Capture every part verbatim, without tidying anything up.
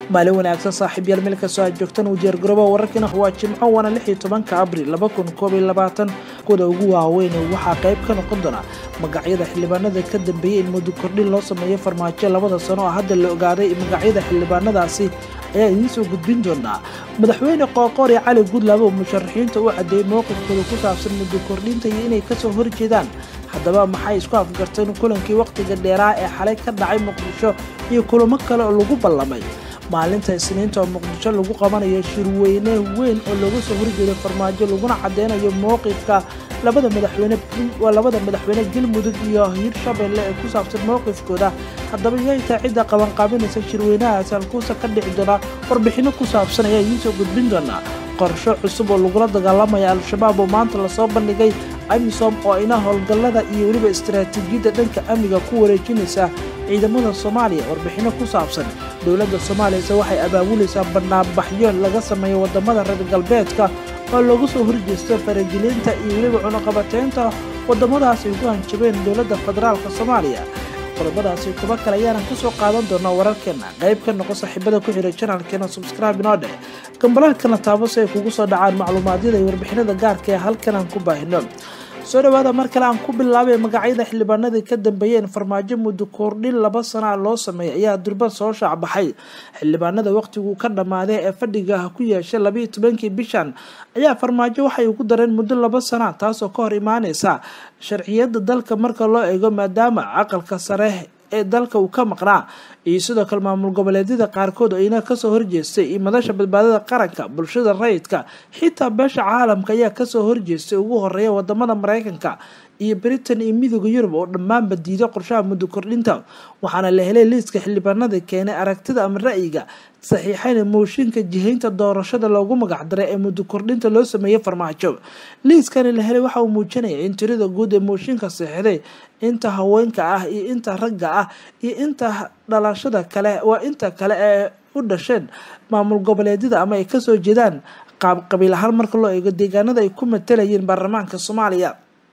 maalin wanaagsan saaxiibayaal meel ka soo joogtan u diyaar garooba wararkana waa Jimco wana lix iyo tobanka Abriil laba kun koob iyo labaatan kuda ugu waaweyn waxa qayb ka noqon doona magacyada xildhibaanada ka dambeeyay in muddo kordhin loo sameeyo farmaajo labada sano oo hadda la ogaaday magacyada xildhibaanadaasi ayaa idin soo gudbin doona madaxweyne Qoqor iyo Cali Gudlaabe oo musharaxiinta u cadeeyay mowqifkooda ku saabsan muddo kordhinta iyo inay ka soo horjeedaan haddaba maxay isku afgarteen kulankii waqtiga dheeraa ee xalay ka dhacay Muqdisho iyo kulamo kale oo lagu ballamay maalinta Isniinta oo Muqdisho lagu qabanayo shirweyne weyn oo lagu soo horjeedo farmaajo laguna cadeynayo mowqifka labada madaxweyne waa labada madaxweyne Galmudug iyo Hirshabelle ee ku saabsan mowqifkooda haddaba yay taacida qaban qaabinaysa shirweynaha halkuusa ka dhici doona warbixino ku saabsan ayaa idin soo gudbin doona qorshe cusub oo lagula dagaalamayo al-shabaab oo maanta la soo bandhigay amisom oo ina howlgallada iyo weliba istiraatiijiyadda dhanka amniga ku wareejinaysa ciidamada Soomaaliya warbixino ku saabsan dawladda Soomaaliya waxay abaabulaysaa barnaamijyo laga sameeyo wadamada reer galbeedka oo lagu soo horjeesto faragelinta iyo weliba cunaqabateynta wadamadaas ay ku hanjabeen dawladda federaalka Soomaaliya qodobadaasi kuba kale ayaan ku soo qaadan doonaa wararkeena qayb ka noqo saaxiibada ku xiriir channelkeena subscribe inoo dheh kambalaalkana taabo si ay kugu soo dhacaan macluumaadyada iyo warbixinada gaarka ee halkan aan ku baahino soo dhawaada mar kale aan ku bilaabay magacyada xildhibaanada ka dambeeyeen farmaajo muddo kordhin laba sano loo sameeyay ayaa durba soo shacbaxay xildhibaanada waqtigu ka dhamaaday ee fadhiga ku yeeshay laba iyo tobankii bishan ayaa farmaajo waxay ugu dareen muddo laba sano taas oo ka hor imaanaysa sharciyada dalka marka loo eego maadaama aqalka sare ee dalka uu ka maqnaa iyo sidoo kale maamul goboleedyada qaarkood ayna ka soo horjeestay iyo madasha badbaadada qaranka bulshada rayidka xitaa beesha caalamka ayaa ka soo horjeestay ugu horeeya wadamada Mareykanka iyo Britain iyo midowga Yurub oo dhammaanba diiday qorshaha muddo kordhinta waxaana la helay liiska xildhibaanada keenay aragtida ama ra'yiga saxiixayna mooshinka jihaynta doorashada loogu magac daray ee muddo kordhinta loo sameeyay farmaajo liiskan la helay waxa uu muujinayay in tirada guud ee mooshinka saxiixday inta haweenka ah iyo inta ragga ah iyo inta dhalashada kale waa inta kale ee u dhasheen maamul goboleedyada ama ay ka soo jeedaan qaab qabiil ahaan marka loo eego deegaanada ay ku matalayeen baarlamaanka Soomaaliya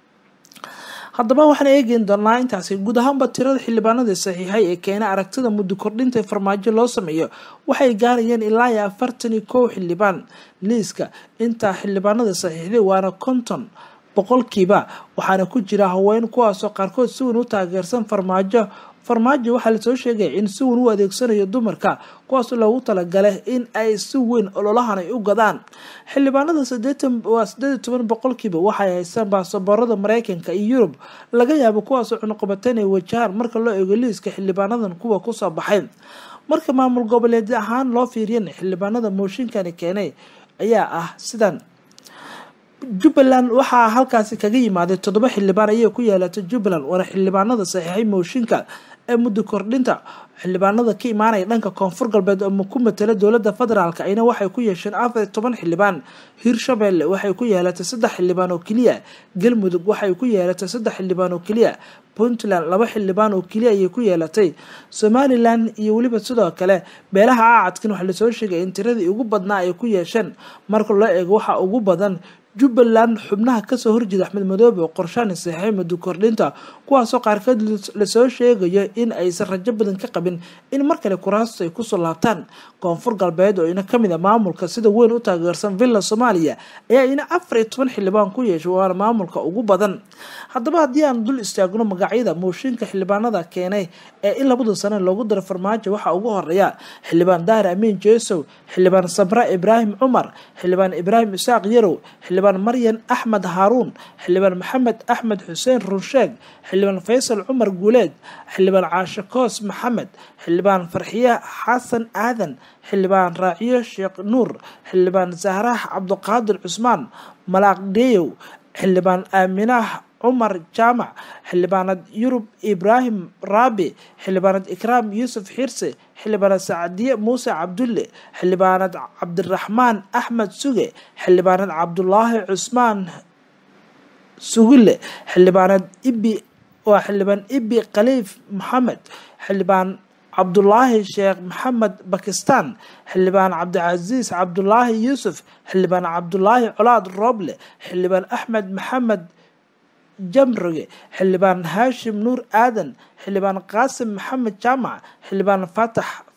haddaba waxaan eegin doonaa intaasi guud ahaanba tirada xildhibaanada saxiixay ee keenay aragtida muddo kordhinta farmaajo loo sameeyo waxay gaarayeen ilaa afartan iyo kow xildhibaan liiska inta xildhibaanada saxiixday waana konton boqolkiiba waxaana ku jira haween kuwaas oo qaarkood si weyn u taageersan farmaajo farmaajo waxaa la soo sheegay in si weyn u adeegsanayo dumarka kuwaas oo loogu talagalay in ay si weyn ololahan ay u gadaan xildhibaanada siddeetan waa siddeed iyo toban boqolkiiba waxay haystaan baasaboorada Mareykanka iyo Yurub laga yaabo kuwaas oo cunaqabateyn ay wajahaan marka loo eego liiska xildhibaanadan kuwa ku soo baxay marka maamul goboleed ahaan loo fiiriyay xildhibaanada mooshinkani keenay ayaa ah sidan Jubbaland waxaa halkaasi kaga yimaaday toddoba xildhibaan ayay ku yeelatay Jubbaland wana xildhibaanada saxiixay mooshinka ee muddo kordhinta xildhibaanada ka imaanaya dhanka koonfur galbeed oo ku matala dawladda federaalka ayna waxay ku yeesheen afar iyo toban xildhibaan Hirshabelle waxay ku yeelatay saddex xildhibaan oo kaliya Galmudug waxay ku yeelatay saddex xildhibaan oo kaliya Puntland laba xildhibaan oo kaliya ayay ku yeelatay Somaliland iyo waliba sidoo kale beelaha aacadkan waxa la soo sheegay in tiradii ugu badnaa ay ku yeesheen marka loo eego waxa ugu badan Jubbaland xubnaha ka soo horjeeda Axmed Madoobe oo qorshahan saxiixay muddo kordhinta kuwaas oo qaarkood la soo sheegayo in aysan rajo badan ka qabin in mar kale kuraasta ay ku soo laabtaan koonfur galbeed oo ina kamid ah maamulka sida weyn u taageersan Villa Soomaaliya ayaa ina afar iyo toban xildhibaan ku yeeshay waa maamulka ugu badan haddaba haddii aan dul istaagno magacyada mooshinka xildhibaanada keenay ee in labada sano loogu daro farmaajo waxa ugu horeeya xildhibaan Daahir Amiin Jeesow xildhibaan Sabra Ibraahim Umar xildhibaan Ibraahim Isaaq Yarow xildhibaan Maryan Ahmed Haruun xildhibaan Maxamed Ahmed Xuseen Runsheeg xildhibaan Faysal Umar Guuleed xildhibaan Caasho Koos Maxamed xildhibaan Farxiye Xasan Aadan xildhibaan Raaciyo Sheekh Nuur xildhibaan Zahra Cabduqaadir Cusmaan Malaaq Deeyow xildhibaan Aaminah Umar Jaamac xildhibaanad Yurub Ibraahim Raabi xildhibaanad Ikraam Yuusuf Xirse xildhibaanad Saacadiye Muuse Cabdulle xildhibaanad Cabdiraxmaan Axmed Suge xildhibaanad Cabdullaahi Cusmaan Sugule xildhibaanad Ibi waa xildhibaan Ibi Khaliif Maxamed xildhibaan Cabdullaahi Sheekh Maxamed Bakistan xildhibaan Cabdicaziis Cabdullaahi Yuusuf xildhibaan Cabdullaahi Colaad Rooble xildhibaan Axmed Maxamed Jamrige xildhibaan Haashim Nuur Aadan xildhibaan Qaasim Maxamed Jaamac xildhibaan Fatax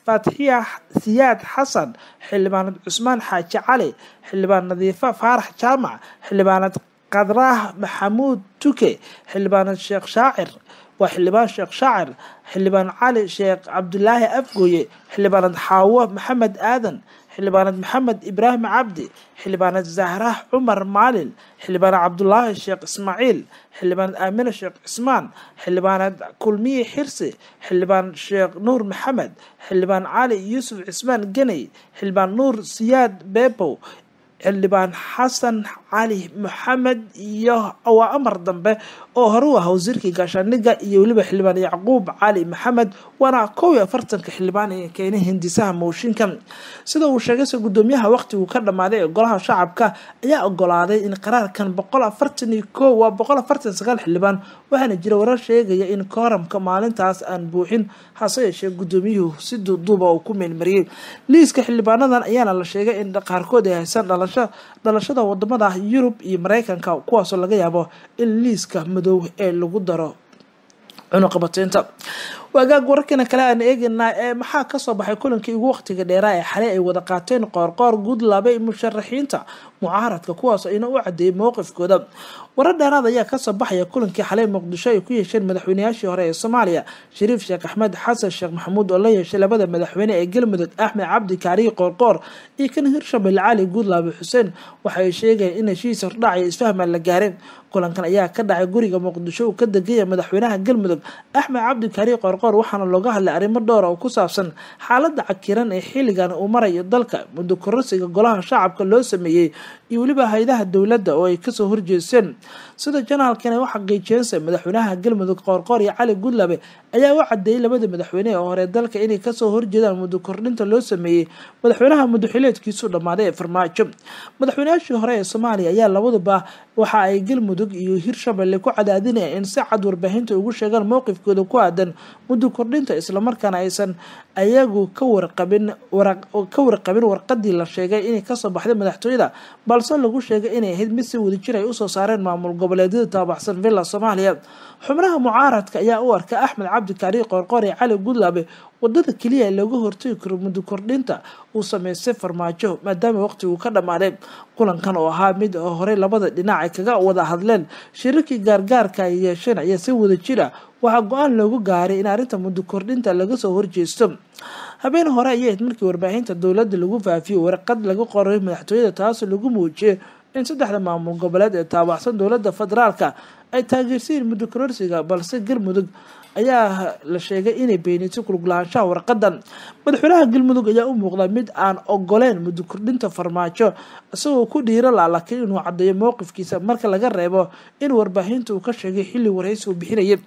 faatixiya siyaad xasan xildhibaanad cusmaan xaaji cali xildhibaan nadiifa faarax jaamac xildhibaanad qadraah maxamuud tuke xildhibaanad sheekh shaacir waa xildhibaan sheekh shaacir xildhibaan cali sheekh cabdulaahi afgooye xildhibaanad xaawo maxamed aadan xildhibaanad maxamed ibraahim cabdi xildhibaanad zahra cumar maalin xildhibaanad cabdulaahi sheekh ismaaciil xildhibaanad aamina sheekh cismaan xildhibaanad kulmiye xirsi xildhibaan sheekh nuur maxamed xildhibaan cali yuusuf cismaan ganey xildhibaan nuur siyaad beebow xildhibaan xasan cali maxamed iyo waa amar dambe oo hore u ah wasiirkii gaashaandhigga iyo weliba xildhibaan yacquub cali maxamed waana kow iyo afartanka xildhibaan ee keenay hindisaha mooshinka sida uu sheegay gudoomiyaha waqtigu ka dhamaaday ee golaha shacabka ayaa ogolaaday in qaraarkan boqol afartan iyo kow waa boqol afartan iyo sagaal xildhibaan waxaana jira warar sheegaya in kooramka maalintaas aan buuxin hase yeeshee gudoomiyuhu si duuduuba uu ku meelmariyey liiska xildhibaanadan ayaana la sheegay in qaarkood ay haysan dhalashada wadamada Yurub iyo Mareykanka kuwaasoo laga yaabo in liiska madow ee lagu daro cunuqabateynta wagaag wararkana kale aan eegnaa ee maxaa ka soo baxay kulankii ugu waqtiga dheeraa ee xalay ay wada qaateen qoorqoor gudlaabe iyo musharaxiinta mucaaradka kuwaas ayna u cadeeyay mowqifkooda warar dheeraad ayaa ka soo baxaya kulankii xalay Muqdisho ay ku yeesheen madaxweynayaashii hore ee Soomaaliya Shariif Sheekh Axmed Xasan Sheekh Maxamuud oo la yeeshay labada madaxweyne ee Galmudug Axmed Cabdi Kaari Qoorqoor iyo kan Hirshabelle Cali Gudlaabe Xuseen waxay sheegeen in heshiis hordhacay isfaham la gaarin kulankan ayaa ka dhacay guriga Muqdisho oo ka degay madaxweynaha Galmudug Axmed Cabdi Kaari Qoorqoor waxaana looga hadlay arrimo dhowr oo ku saabsan xaaladda cakiran ee xilligan uu marayo dalka muddo kororsiga golaha shacabka loo sameeyay iyo waliba hay'adaha dawladda oo ay ka soo horjeesteen sida janaalkan ay waxa xaqiijiyeen madaxweynaha Galmudug Qoorqoor iyo Cali Gudlaabe ayaa u cadeeyay labada madaxweyne ee hore dalka inay ka soo horjeedaan muddo kordhinta loo sameeyay madaxweynaha muddo xileedkiisu dhamaaday ee Farmaajo madaxweynayaashii hore ee Soomaaliya ayaa labaduba waxa ay Galmudug iyo Hirshabelle ku cadaadinayeen in si cad warbaahinta ugu sheegaan mowqifkooda ku aadan muddo kordhinta isla markaana aysan ayagu ka warqabin waraq ka warqabin warqadii la sheegay inay ka soo baxday madaxtooyada balse lagu sheegay inay ahayd mid si wada jir ay u soo saareen maamul goboleedyada taabaxsan villa Soomaaliya xubnaha mucaaradka ayaa u arka Axmed Cabdi Kaari Qoorqoor iyo Cali Gudlaabe wadada kaliya ee lagu hortagi karo muddo kordhinta uu sameeyay Farmaajo maadaama waqtigu ka dhamaaday kulankan oo ahaa mid hore labada dhinac ay kaga wada hadleen shirkii gaargaarka ay yeesheen ayaa si wada jira waxa go'aan loogu gaaray in arrinta muddo kordhinta laga soo horjeesto habeen hore ayay markii warbaahinta dawladda lagu faafiyay warqad lagu qoray madaxtooyada taas lagu muujiyay in saddexda maamul goboleed ee taabaxsan dawladda federaalka ay taageersiin muddo kororsiga balse Galmudug ayaa la sheegay inay beenisay kulugulaanshaha warqadan madaxweynaha Galmudug ayaa u muuqda mid aan ogoleen muddo kordhinta Farmaajo isagoo ku dhiira laakiin inuu cadeeyo mowqifkiisa marka laga reebo in warbaahintu uu ka sheegay xilli wareysi uu bixinayay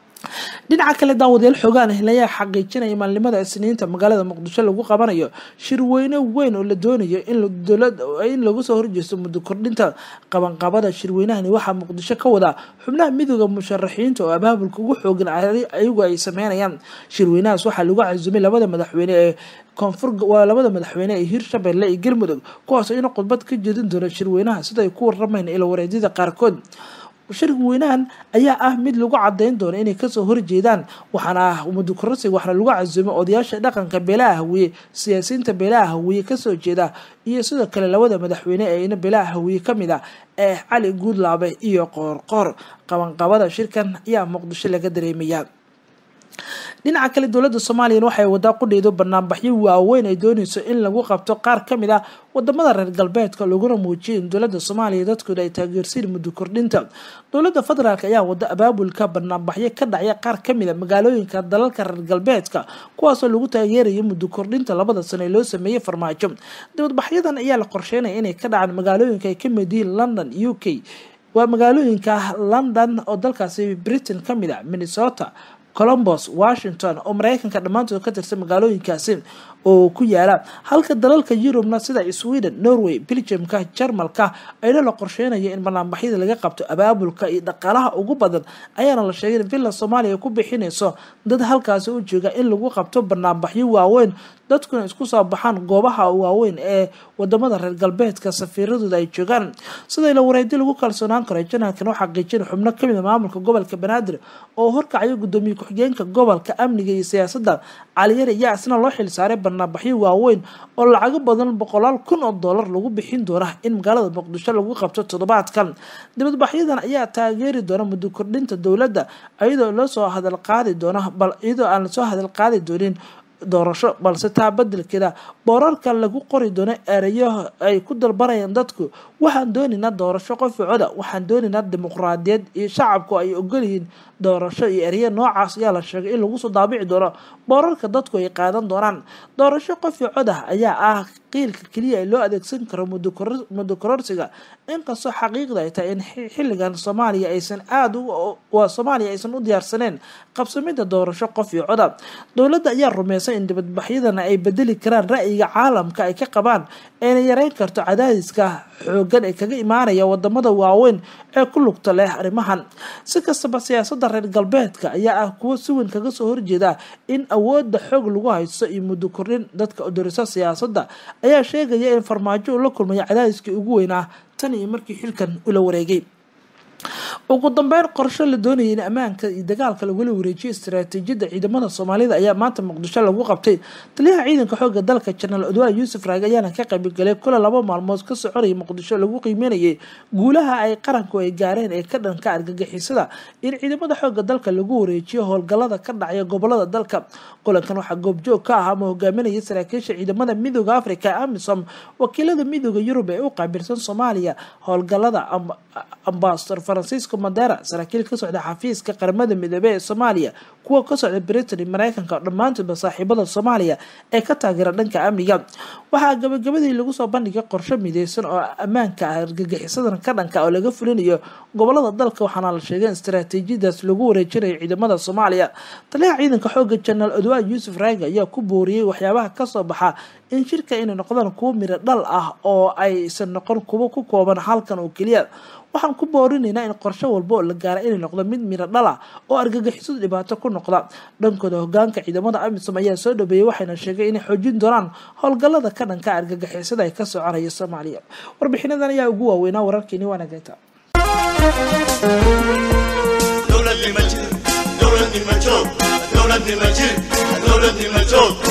dhinaca kale daawadayaal xogaan helaya xaqiijinaya maalimada Isniinta magaalada Muqdisho lagu qabanayo shirweyne weyn oo la doonayo in dawladda in lagu soo horjeesto muddo kordhinta qabanqabada shirweynahani waxa Muqdisho ka wada xubnaha midowga musharaxiinta oo abaabulka ugu xoogan ayagu ay sameynayaan shirweynahaas waxa lagu cazumay labada madaxweyne ee koonfur waa labada madaxweyne ee Hirshabelle iyo Galmudug kuwaas oo in khudbad ka jeedin doona shirweynaha sida ay ku waramayeen ilo wareedida qaarkood shirweynahan ayaa ah mid lagu cadeyn doono inay ka soo horjeedaan waxaana muddo kororsiga waxna lagu cazumay odayaasha dhaqanka beelaha Hawiye siyaasiyiinta beelaha Hawiye ka soo jeeda iyo sidoo kale labada madaxweyne ee ina beelaha Hawiye kamid ah ee Cali Gudlaabe iyo Qoorqoor qabanqabada shirkan ayaa Muqdisho laga dareemaya dhinaca kale dawladda Soomaaliya waxay wada qudheedo barnaamijyo waaweyn ay doonayso in lagu qabto qaar kamid ah wadamada reer galbeedka laguna muujiyo in dawladda Soomaaliya dadkooda ay taageersiin muddo kordhinta dawladda federaalka ayaa wada abaabulka barnaamijyo ka dhacaya qaar kamid ah magaalooyinka dalalka reer galbeedka kuwaas oo lagu taageerayo muddo kordhinta labada sano ee loo sameeyay Farmaajo dibadbaxyadan ayaa la qorsheynaya inay ka dhacaan magaalooyinka ay ka mid yihiin London U K waa magaalooyinka London oo dalkaasi Britain kamid ah Minnesota Columbus Washington oo Mareykanka dhamaantood ka tirsan magaalooyinkaasi oo ku yaala halka dalalka Yurubna sida Sweden, Norway, Belgium-ka, Jarmalka ay la qorsheenayeen in barnaamijyada laga qabto abaabulka iyo dhaqaalaha ugu badan ayaana la sheegay in Villa Soomaaliya ku bixinayso dad halkaas u jooga in lagu qabto barnaamijyo waaweyn dadkuna isku soo baxaan goobaha waaweyn ee wadamada reer galbeedka safiiradooda ay joogaan sida la wareeyay lagu kalsoonaan karo janaalkan waxa xaqiijin xubno kamid ah maamulka gobolka Banaadir oo horkacay gudoomiye ku-xigeenka gobolka amniga iyo siyaasadda Cali Yare ayaa isna loo xil saaray barnaamijyo waaweyn oo lacag badan boqolaal kun oo dollar lagu bixin doona in magaalada Muqdisho lagu qabto toddobaadkan dibadbaxyadan ayaa taageeri doona muddo kordhinta dowladda iyadoo la soo hadal qaadi doona bal iyadoo aan soo hadal qaadi doonin doorasho balse taa bedelkeeda boorarka lagu qori doono erayo ay ku dalbanayaan dadku waxaan doonaynaa doorasho qof coda waxaan doonaynaa dimuqraadiyad iyo shacabku ay ogol yihiin doorasho iyo erayo noocaas ayaa la sheegay in lagu soo daabici doono boorarka dadku ay qaadan doonaan doorasho qof coda ayaa ah qiilka kaliya loo adeegsan karo muddo kororsiga inkastoo xaqiiqda ay tahay in xilligan Soomaaliya aysan aad u waa Soomaaliya aysan u diyaarsaneen qabsamida doorasho qof coda dowladda ayaa rumaysan in dibadbaxyadana ay bedeli karaan ra'yiga caalamka ay ka qabaan ee yareyn karto cadaadiska xooggan ee kaga imaanaya wadamada waaweyn ee ku lugta leh arrimahan si kastaba siyaasadda reer galbeedka ayaa ah kuwo si weyn kaga soo horjeeda in awoodda xoog lagu haysto iyo muddo kordhin dadka odorisa siyaasadda ayaa sheegaya in farmaajo uu la kulmay cadaadiskii ugu weynaa tan iyo markii xilkan ula wareegay ugu dambeyn qorshe la doonayay in ammaanka iyo dagaalka lagu wareejiyo istiraatiijiyadda ciidamada Soomaalida ayaa maanta Muqdisho lagu qabtay taliyaha ciidanka xoogga dalka General Odwal Yusuf Raag ayaana ka qayb galay kula laba maalmood ka soconay Muqdisho lagu qiimeeyay guulaha ay qaranku ay gaareen ee ka dhanka argagixisada in ciidamada xoogga dalka lagu wareejiyo howlgallada ka dhacaya gobolada dalka kulankan waxa goobjoog ka ah ama hogaaminaya saraakiisha ciidamada Midowga Afrika AMISOM wakiilada Midowga Yurub ee u qaabilsan Soomaaliya howlgallada ambassador Francisco Madera saraakiil ka socda xafiiska qaramada midoobay ee Soomaaliya kuwa ka socda Britain Mareykanka dhamaantood saaxiibada Soomaaliya ee ka taageera dhanka amniga waxa gabagabadii lagu soo bandhigay qorshe mideysan oo ammaanka argagixisadan ka dhanka oo laga fulinayo gobolada dalka waxaana la sheegay istiraatiijiyadaas lagu wareejinayo ciidamada Soomaaliya taliyaha ciidanka xoogga General Odwal Yusuf Raag ayaa ku booriyay waxyaabaha ka soo baxa in shirka inay noqdaan kuwo miro dhal ah oo aysan noqon kuwo ku kooban halkan oo kaliya waxaan ku boorinaynaa in qorshe walba oo la gaaro inay noqdo mid miro dhal ah oo argagixisada dhibaato ku noqda dhankooda hogaanka ciidamada AMISOM ayaa soo dhabeeyay waxayna sheegay inay xoojin doonaan howlgallada ka dhanka argagixisada ay ka soconaya Soomaaliya warbixinadan ayaa ugu waaweynaa wararkeeni wanaagta dowladnimada dowladnimada dowladnimada dowladnimada